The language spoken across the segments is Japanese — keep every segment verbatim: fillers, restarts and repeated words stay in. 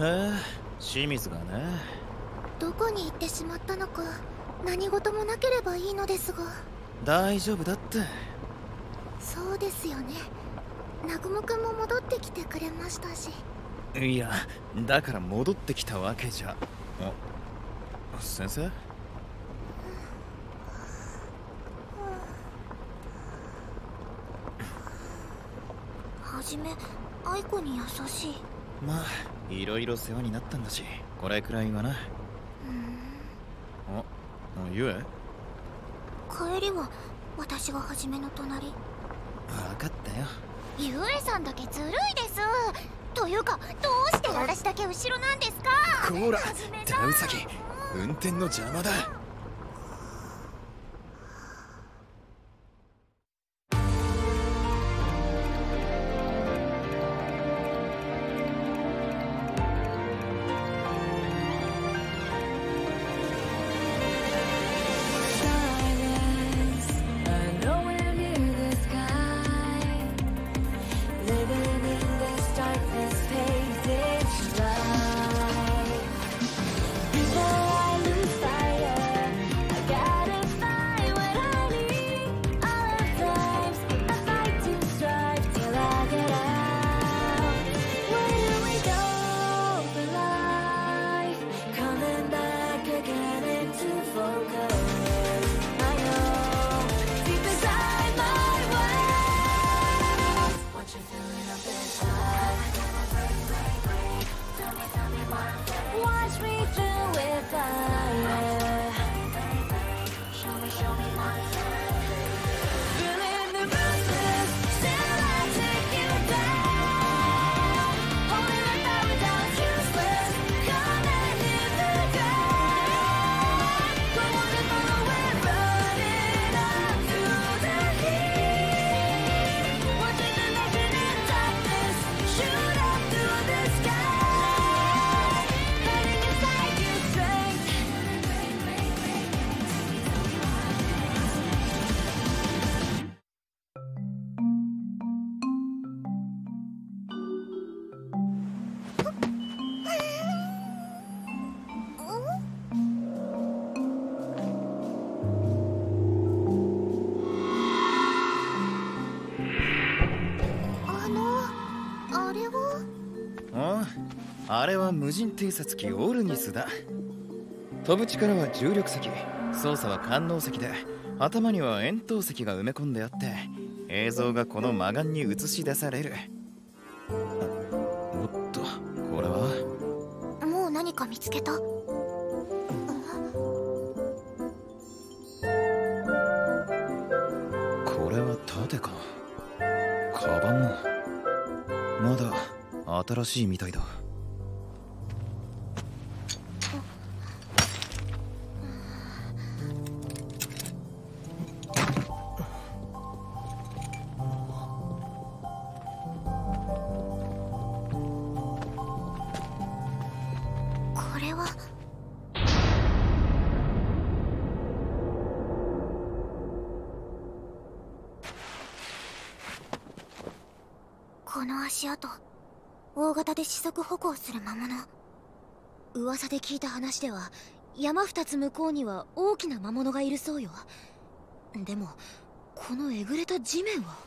え、清水がね。 どこに行ってしまったのか何事もなければいいのですが。 大丈夫だって。 そうですよね。南雲くんも戻ってきてくれましたし。 いや、だから戻ってきたわけじゃ。あ、先生？ はじめ愛子に優しい。 まあいろいろ世話になったんだし、これくらいはな。うん。あ、ゆえ？ 帰りは私がはじめの隣。 分かったよ。 ゆえさんだけずるいです。というかどうして私だけ後ろなんですか？ こら、ダウサギ、運転の邪魔だ。あれは無人偵察機オルニスだ。飛ぶ力は重力石、操作は官能石で、頭には円筒石が埋め込んであって、映像がこの魔眼に映し出される。おっと、これはもう何か見つけた？ これは盾か。カバンもまだ新しいみたいだ。 この足跡、大型で四足歩行する魔物。噂で聞いた話では山二つ向こうには大きな魔物がいるそうよ。でもこのえぐれた地面は。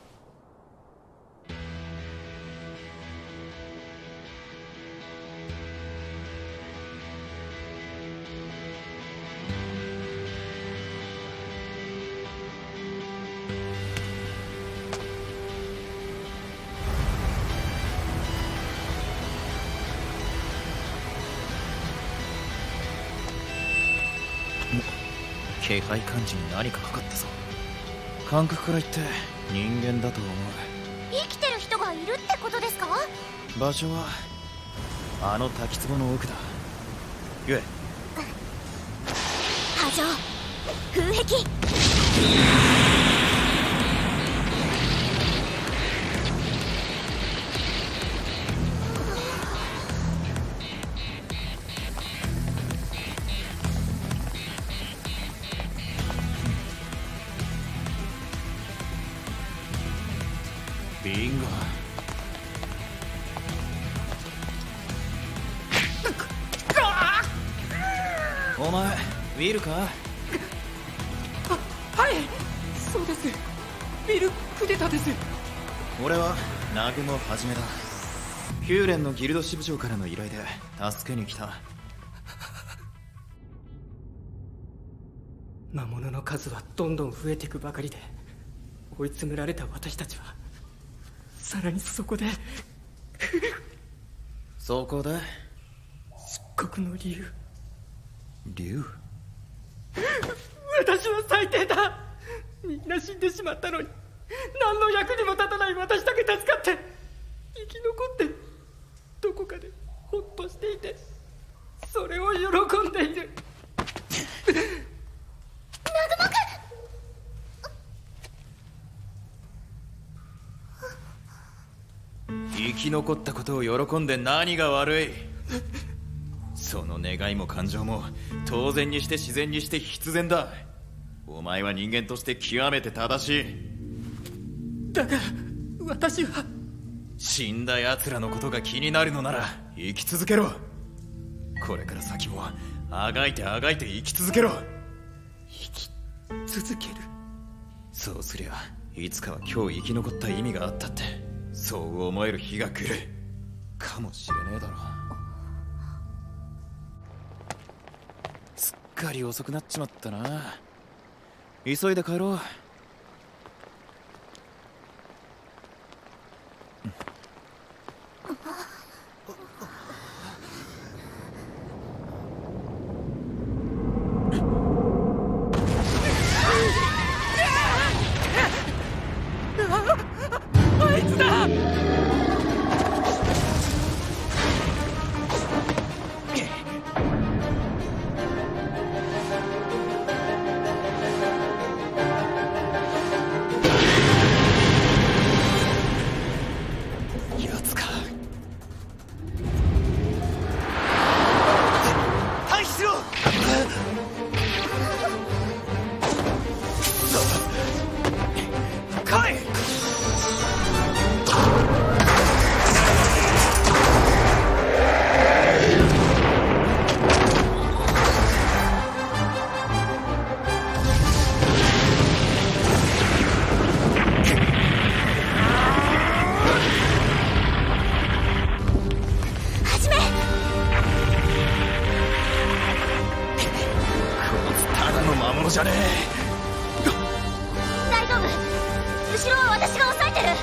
気配感知に何かかかったぞ。感覚から言って人間だと思う。 生きてる人がいるってことですか？ 場所はあの滝壺の奥だ。ゆえ波状風壁。 ビンゴ。 お前ウィルか？は、 はい、そうです。ウィル・クデタです。 俺はナグモはじめだ。ヒューレンのギルド支部長からの依頼で助けに来た。 魔物の数はどんどん増えていくばかりで、追い詰められた私たちはさらにそこでそこで出国の理由。 竜？ 私は最低だ。みんな死んでしまったのに、何の役にも立たない私だけ助かって生き残って、どこかでホッとしていて、それを喜んでいる。 生き残ったことを喜んで何が悪い？その願いも感情も当然にして自然にして必然だ。お前は人間として極めて正しい。 だが私は死んだ奴らのことが気になるのなら生き続けろ。これから先もあがいてあがいて生き続けろ。 生き続ける。 そうすりゃいつかは今日生き残った意味があったって、そう思える日が来るかもしれねえだろ。すっかり遅くなっちまったな。急いで帰ろう。 あいつだ。 じゃねえ。 大丈夫、後ろは私が抑えてる。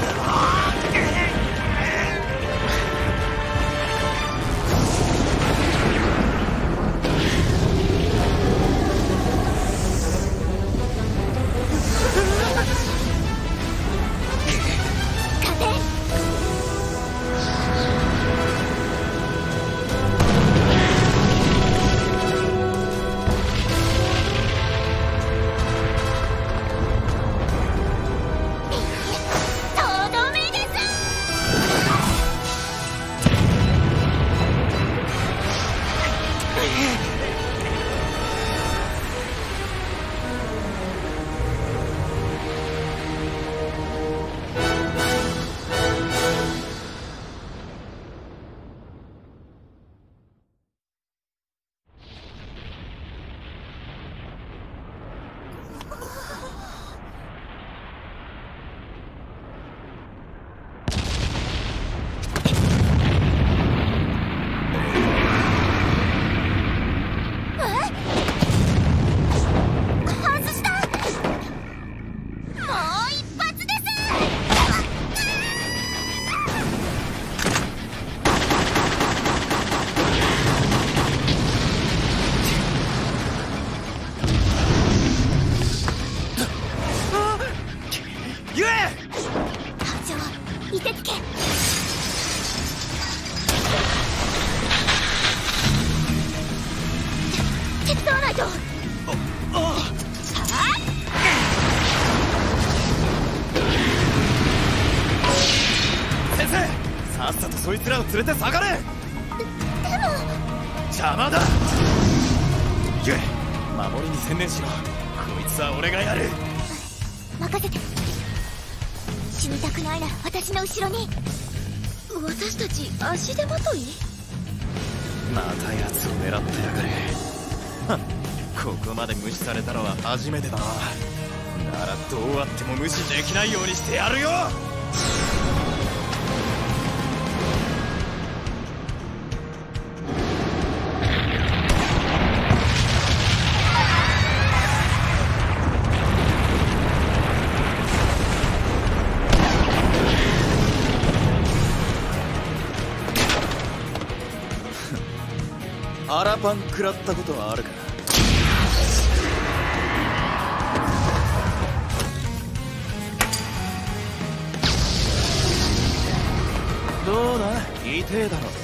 さっさとそいつらを連れて下がれ。で、でも邪魔だ。ゆえ、守りに専念しろ。こいつは俺がやる。 任せて。死にたくないなら私の後ろに。私たち足手まとい？ また奴を狙ってやがる。 ここまで無視されたのは初めてだな。ならどうあっても無視できないようにしてやるよ。アラパン食らったことはあるか？どうだ、痛えだろ。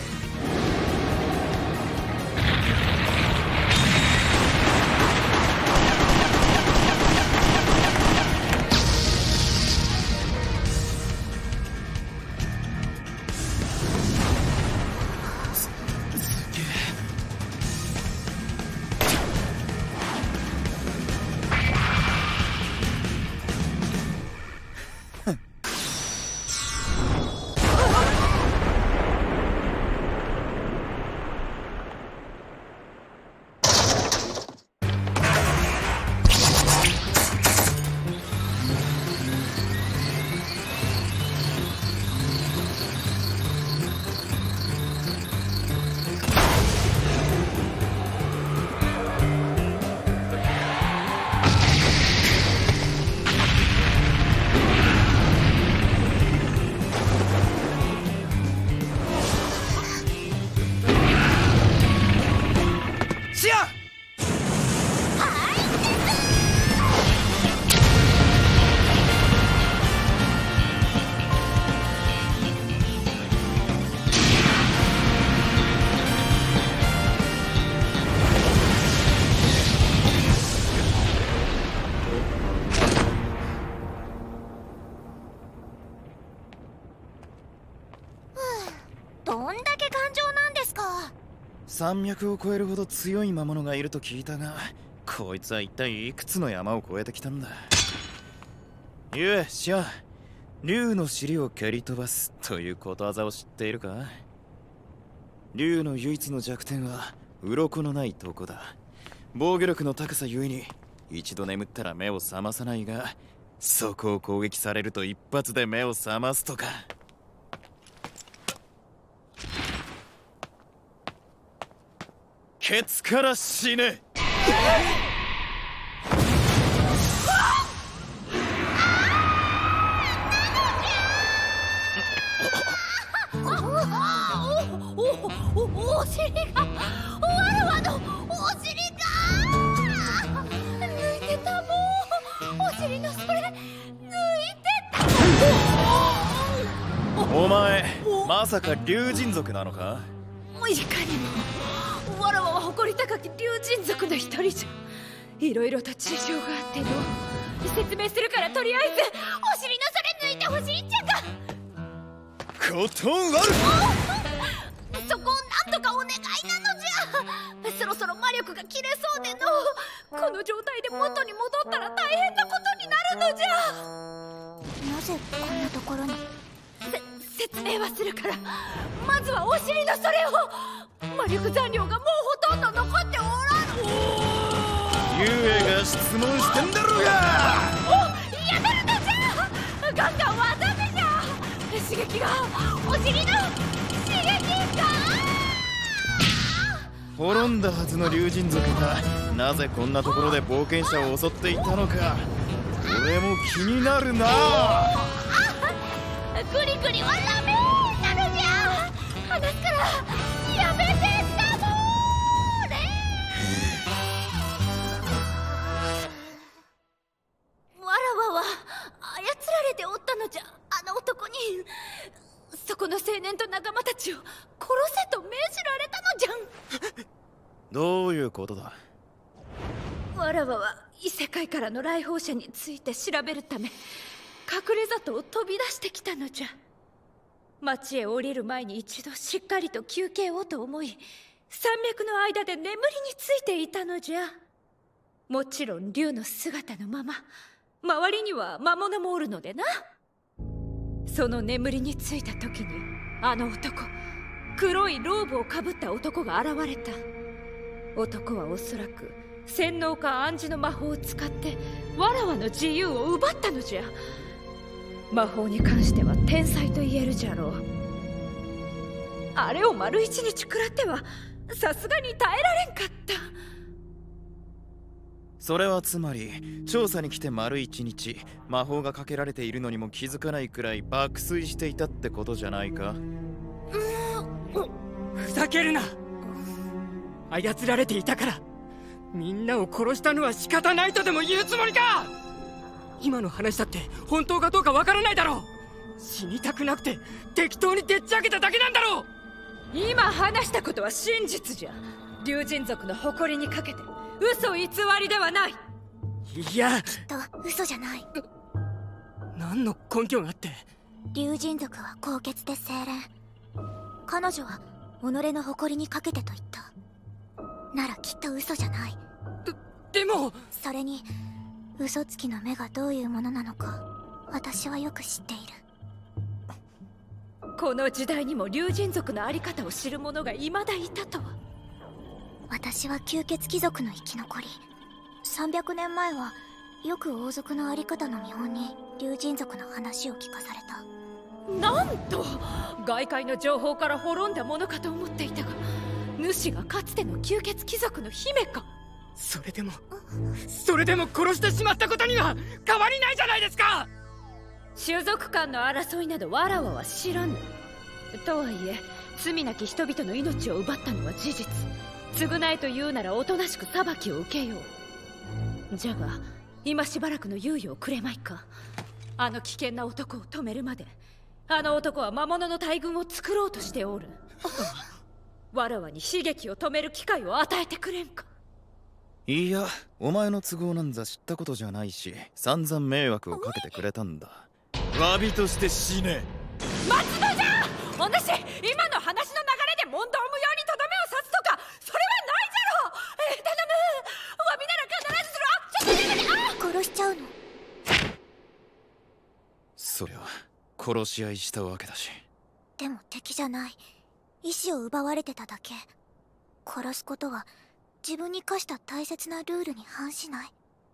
山脈を越えるほど強い魔物がいると聞いたが、こいつは一体いくつの山を越えてきたんだ。ゆえ、シア、竜の尻を蹴り飛ばすということわざを知っているか？竜の唯一の弱点は鱗のないとこだ。防御力の高さゆえに一度眠ったら目を覚まさないが、そこを攻撃されると一発で目を覚ますとか。ケツから死ね。 おおおお尻が、わらわのお尻が抜いてたもん。お尻のそれ抜いてた。 お前まさか竜神族なのか？ いかにも、わらわは誇り高き竜神族の一人じゃ。いろいろと事情があっての説明するから、とりあえずお尻のそれ抜いてほしいんじゃが。 ことある。そこをなんとかお願いなのじゃ。そろそろ魔力が切れそうでの、この状態で元に戻ったら大変なことになるのじゃ。 なぜこんなところに？ せ説明はするから、まずはお尻のそれを。魔力残量がもうほとんど残っておらぬ。 ゆえが質問してんだろうが。 お、やめるのじゃ。ガンガン技目じゃ。刺激が、お尻の刺激が。 滅んだはずの竜神族がなぜこんなところで冒険者を襲っていたのか、俺も気になるな。 グリグリはダメなのじゃ。話すからやめてだもーれ。わらわは操られておったのじゃ、あの男に。そこの青年と仲間たちを殺せと命じられたのじゃん。 どういうことだ？ わらわは異世界からの来訪者について調べるため、隠れ里を飛び出してきたのじゃ。町へ降りる前に一度しっかりと休憩をと思い、山脈の間で眠りについていたのじゃ。もちろん竜の姿のまま、周りには魔物もおるのでな。その眠りについた時に、あの男、黒いローブをかぶった男が現れた。 男はおそらく洗脳か暗示の魔法を使ってわらわの自由を奪ったのじゃ。魔法に関しては天才と言えるじゃろう。あれを丸一日食らってはさすがに耐えられんかった。 それはつまり調査に来て丸一日魔法がかけられているのにも気づかないくらい爆睡していたってことじゃないか。 ふざけるな。操られていたからみんなを殺したのは仕方ないとでも言うつもりか。今の話だって本当かどうかわからないだろう。死にたくなくて適当にでっち上げただけなんだろう。 今話したことは真実じゃ。龍神族の誇りにかけて嘘偽りではない。 いや、 きっと嘘じゃない。 何の根拠があって。 龍神族は高潔で清廉。彼女は己の誇りにかけてと言った。ならきっと嘘じゃない。 で、でもそれに嘘つきの目がどういうものなのか私はよく知っている。 この時代にも龍神族の在り方を知る者が未だいたとは。 私は吸血貴族の生き残り。さんびゃくねんまえはよく王族の在り方の見本に龍神族の話を聞かされた。 なんと外界の情報から滅んだものかと思っていたが、主がかつての吸血貴族の姫か。 それでもそれでも殺してしまったことには変わりないじゃないですか。 種族間の争いなどわらわは知らぬ。とはいえ罪なき人々の命を奪ったのは事実。償えと言うならおとなしく裁きを受けよう。じゃが今しばらくの猶予をくれまいか。あの危険な男を止めるまであの男は魔物の大軍を作ろうとしておる。わらわに悲劇を止める機会を与えてくれんか。 いや、お前の都合なんざ知ったことじゃないし、散々迷惑をかけてくれたんだ。詫びとして死ね。 待つのじゃ。お主、今の話の流れで問答無用にとどめを刺すとかそれはないじゃろう。えー、頼む。詫びなら必ずする。あ、ちょっとやめて。あ、 殺しちゃうの？ そりゃ殺し合いしたわけだし。 でも敵じゃない。意志を奪われてただけ。殺すことは自分に課した大切なルールに反しない。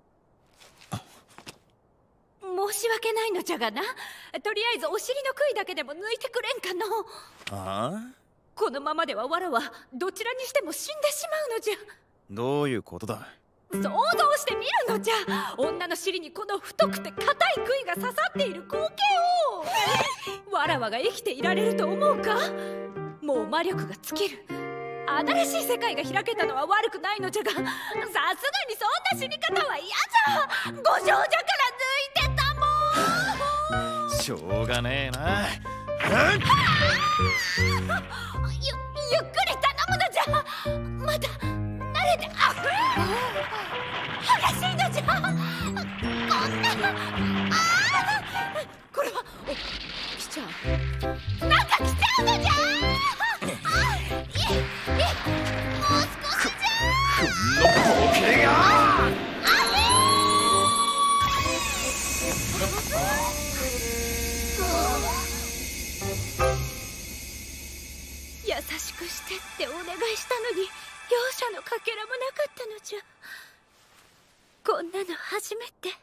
申し訳ないのじゃがな。とりあえずお尻の杭だけでも抜いてくれんかの。 ああ？ このままではわらはどちらにしても死んでしまうのじゃ。 どういうことだ？ 想像してみるのじゃ。女の尻にこの太くて硬い杭が刺さっている光景を。わらわが生きていられると思うか。もう魔力が尽きる。新しい世界が開けたのは悪くないのじゃが、さすがにそんな死に方は嫌じゃ。ご承じゃから抜いてたもん。 しょうがねえな。 ゆ, ゆっくり頼むのじゃ。まだ慣れてあ激しいのじゃ。こんなあこれはお来ちゃう。なんか来ちゃうのじゃ。あいいもう少しじゃ。 こんなボケが。 優しくしてってお願いしたのに容赦のかけらもなかったのじゃ。こんなの初めて。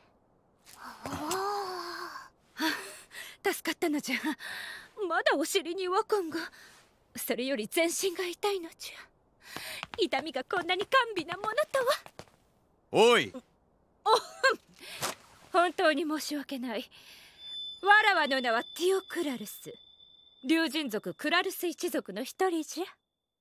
助かったのじゃ。まだお尻に違和感が。それより全身が痛いのじゃ。痛みがこんなに甘美なものとは。 おい。 お本当に申し訳ない。わらわの名はティオクラルス。龍神族クラルス一族の一人じゃ。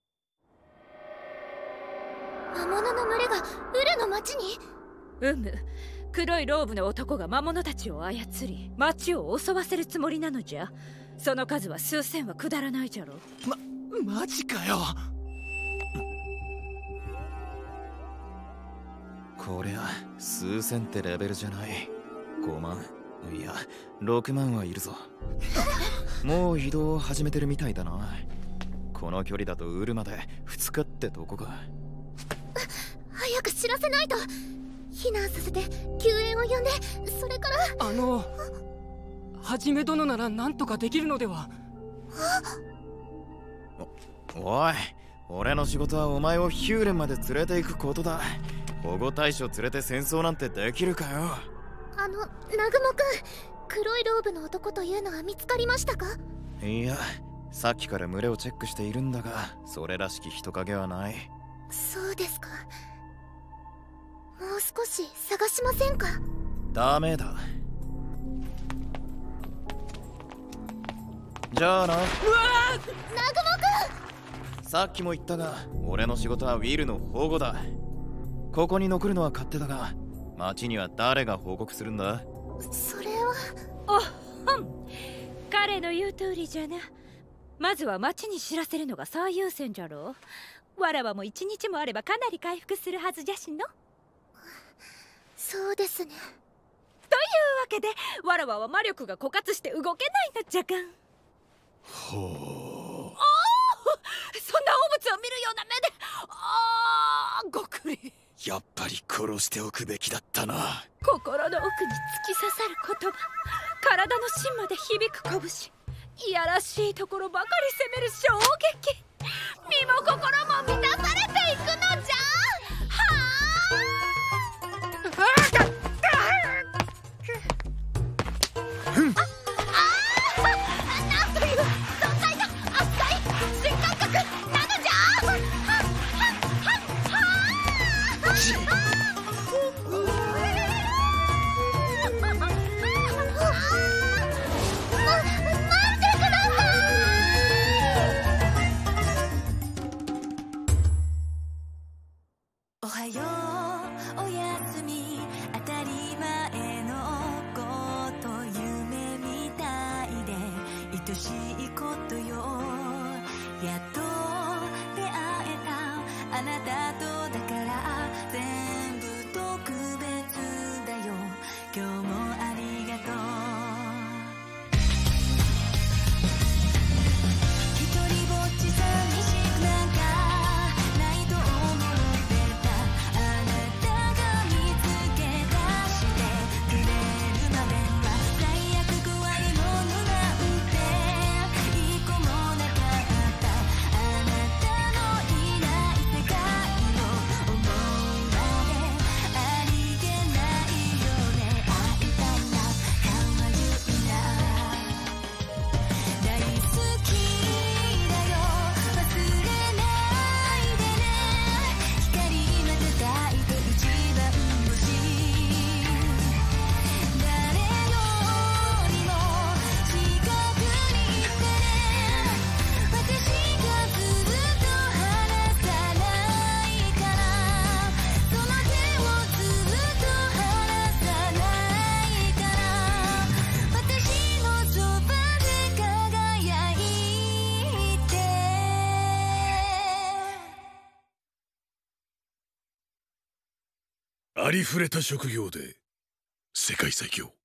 魔物の群れがウルの町に。 うむ、黒いローブの男が魔物たちを操り町を襲わせるつもりなのじゃ。その数は数千は下らないじゃろ。 ま、マジかよ。 こりゃ数千ってレベルじゃない。ごまん、いやろくまんはいるぞ。もう移動を始めてるみたいだな。この距離だとウルまでふつかってとこか。 早く知らせないと。避難させて救援を呼んで、それからあのはじめ殿なら何とかできるのでは。 お、おい、 俺の仕事はお前をヒューレンまで連れて行くことだ。保護対象連れて戦争なんてできるかよ。 あの南雲くん、黒いローブの男というのは見つかりましたか？ いや、さっきから群れをチェックしているんだが、それらしき人影はない。 そうですか。もう少し探しませんか？ ダメだ。じゃあな。うわ南雲くん、 さっきも言ったが、俺の仕事はウィルの保護だ。ここに残るのは勝手だが、町には誰が報告するんだ？ それは。 おっほん、彼の言う通りじゃな。まずは町に知らせるのが最優先じゃろう。わらわも一日もあればかなり回復するはずじゃしの。 そうですね。 というわけで、わらわは魔力が枯渇して動けないのじゃがん。 ほう。 おお、そんな汚物を見るような目で、ああ、ごくり。 やっぱり殺しておくべきだったな。 心の奥に突き刺さる言葉、体の芯まで響く拳、いやらしいところばかり責める衝撃、身も心も満たされていくのじゃ。はあ。なんという存在だ。扱い新感覚なのじゃ。はっはっはっはー。 おはよう、おやすみ、当たり前のこと夢みたいで愛しいことよ。やっと出会えたあなたとだから全部特別だよ。今日もありがとう。一人ぼっち寂しくなんかないと思ってた。あなたが見つけ出してくれるまでは最悪怖いものなんて一個もなかった。あなたのいない世界を思うまでありげないよね。会いたいな、可愛いな、大好きだよ、忘れないでね。光まで抱いて一番星、誰よりも近くにいてね。私がずっと離さないから、その手をずっと離さないから、私のそばで輝いて。 ありふれた職業で世界最強。